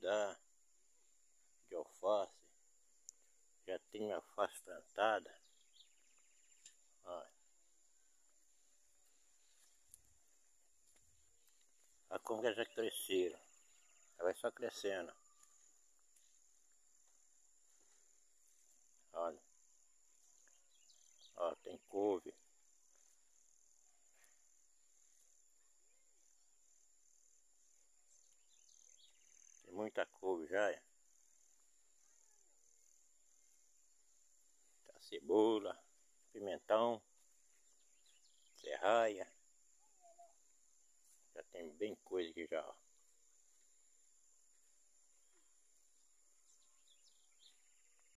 mudar de alface. Já tem alface plantada. Olha. Olha como que já cresceram. Ela vai só crescendo. Olha. Ó, tem couve. Tem muita couve já. Tá cebola, pimentão, serraia. Já tem bem coisa aqui já, ó.